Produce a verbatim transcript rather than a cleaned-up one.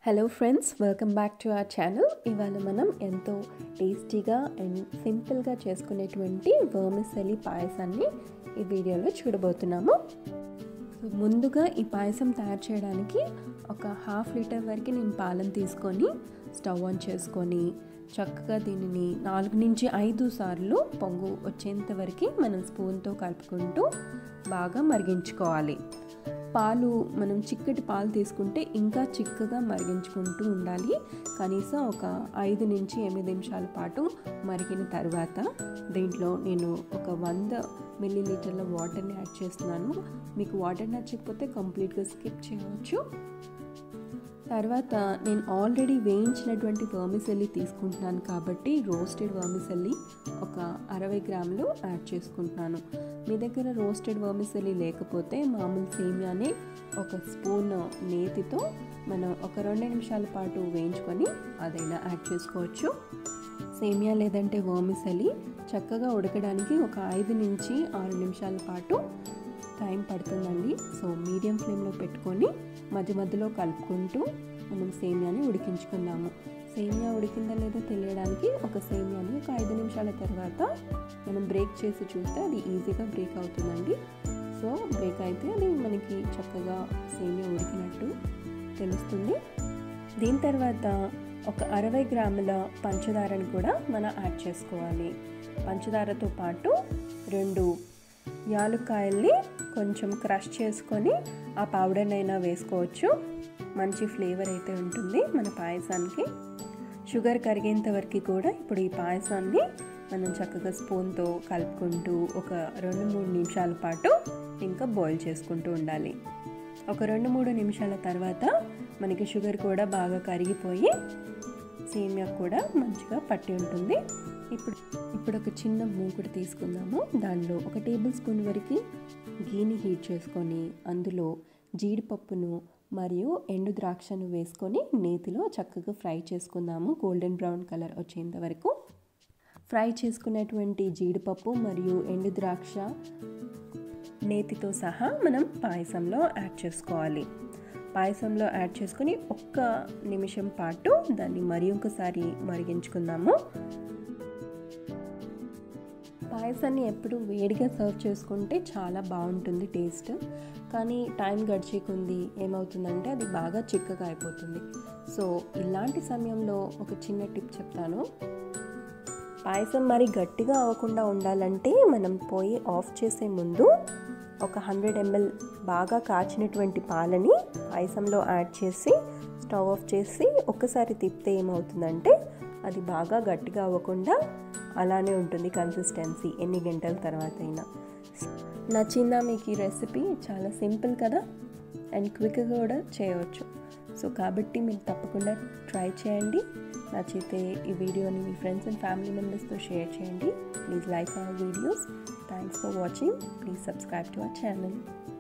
Hello friends, welcome back to our channel. ఇవాళ మనం ఎంతో టేస్టీగా అండ్ సింపుల్గా చేసుకునేటువంటి వర్మిసెలి పాయసాన్ని ఈ వీడియోలో చూడబోతున్నాము. సో ముందుగా ఈ పాయసం తయారు చేయడానికి ఒక హాఫ్ లీటర్ వరకు నేను పాలను తీసుకొని స్టవ్ ఆన్ చేసుకొని చక్కగా దీనిని నాలుగు నుంచి ఐదు సార్లు పొంగు వచ్చేంత వరకు మనం స్పూన్తో కలుపుకుంటూ బాగా మరిగించుకోవాలి. పాలు మనం చిక్కటి పాలు తీసుకుంటే ఇంకా చిక్కగా మరిగించుకుంటూ ఉండాలి. కనీసం ఒక ఐదు నుంచి ఎనిమిది నిమిషాల పాటు మరిగిన తర్వాత దీంట్లో నేను ఒక వంద మిల్లీ లీటర్ల వాటర్ని యాడ్ చేస్తున్నాను. మీకు వాటర్ నచ్చకపోతే కంప్లీట్గా స్కిప్ చేయవచ్చు. తర్వాత నేను ఆల్రెడీ వేయించినటువంటి వర్మిసెల్లి తీసుకుంటున్నాను కాబట్టి రోస్టెడ్ వర్మిసెల్లి ఒక అరవై గ్రాములు యాడ్ చేసుకుంటున్నాను. మీ దగ్గర రోస్టెడ్ వర్మిసెల్లి లేకపోతే మామూలు సేమియానే ఒక స్పూన్ నేతితో మనం ఒక రెండు నిమిషాల పాటు వేయించుకొని అదైనా యాడ్ చేసుకోవచ్చు. సేమియా లేదంటే వర్మిసెల్లి చక్కగా ఉడకడానికి ఒక ఐదు నుంచి ఆరు నిమిషాల పాటు టైం పడుతుందండి. సో మీడియం ఫ్లేమ్లో పెట్టుకొని మధ్య మధ్యలో కలుపుకుంటూ మనం సేమియాని ఉడికించుకుందాము. సేమియా ఉడికిందా లేదో తెలియడానికి ఒక సేమియాని ఒక ఐదు నిమిషాల తర్వాత మనం బ్రేక్ చేసి చూస్తే అది ఈజీగా బ్రేక్ అవుతుందండి. సో బ్రేక్ అయితే అది మనకి చక్కగా సేమియా ఉడికినట్టు తెలుస్తుంది. దీని తర్వాత ఒక అరవై గ్రాముల పంచదారని కూడా మనం యాడ్ చేసుకోవాలి. పంచదారతో పాటు రెండు యాలుక్కాయల్ని కొంచెం క్రష్ చేసుకొని ఆ పౌడర్ని అయినా వేసుకోవచ్చు. మంచి ఫ్లేవర్ అయితే ఉంటుంది మన పాయసానికి. షుగర్ కరిగేంత వరకు కూడా ఇప్పుడు ఈ పాయసాన్ని మనం చక్కగా స్పూన్తో కలుపుకుంటూ ఒక రెండు మూడు నిమిషాల పాటు ఇంకా బాయిల్ చేసుకుంటూ ఉండాలి. ఒక రెండు మూడు నిమిషాల తర్వాత మనకి షుగర్ కూడా బాగా కరిగిపోయి సేమియా కూడా మంచిగా పట్టి ఉంటుంది. ఇప్పుడు ఇప్పుడు ఒక చిన్న మూకుడు తీసుకుందాము. దానిలో ఒక టేబుల్ స్పూన్ వరకు గీని హీట్ చేసుకొని అందులో జీడిపప్పును మరియు ఎండు ద్రాక్షను వేసుకొని నేతిలో చక్కగా ఫ్రై చేసుకుందాము. గోల్డెన్ బ్రౌన్ కలర్ వచ్చేంత వరకు ఫ్రై చేసుకున్నటువంటి జీడిపప్పు మరియు ఎండు ద్రాక్ష నేతితో సహా మనం పాయసంలో యాడ్ చేసుకోవాలి. పాయసంలో యాడ్ చేసుకొని ఒక్క నిమిషం పాటు దాన్ని మరి ఒకసారి మరిగించుకుందాము. పాయసాన్ని ఎప్పుడు వేడిగా సర్వ్ చేసుకుంటే చాలా బాగుంటుంది టేస్ట్. కానీ టైం గడిచే కొద్దీ ఏమవుతుందంటే అది బాగా చిక్కగా అయిపోతుంది. సో ఇలాంటి సమయంలో ఒక చిన్న టిప్ చెప్తాను. పాయసం మరి గట్టిగా అవ్వకుండా ఉండాలంటే మనం పొయ్యి ఆఫ్ చేసే ముందు ఒక హండ్రెడ్ ఎంఎల్ బాగా కాచినటువంటి పాలని పాయసంలో యాడ్ చేసి స్టవ్ ఆఫ్ చేసి ఒక్కసారి తిప్పితే ఏమవుతుందంటే అది బాగా గట్టిగా అవ్వకుండా అలానే ఉంటుంది కన్సిస్టెన్సీ ఎన్ని గంటల తర్వాత అయినా. నచ్చిందా మీకు ఈ రెసిపీ? చాలా సింపుల్ కదా అండ్ క్విక్గా కూడా చేయవచ్చు. సో కాబట్టి మీరు తప్పకుండా ట్రై చేయండి. నచ్చితే ఈ వీడియోని మీ ఫ్రెండ్స్ అండ్ ఫ్యామిలీ మెంబర్స్తో షేర్ చేయండి. Please like our videos. Thanks for watching. Please subscribe to our channel.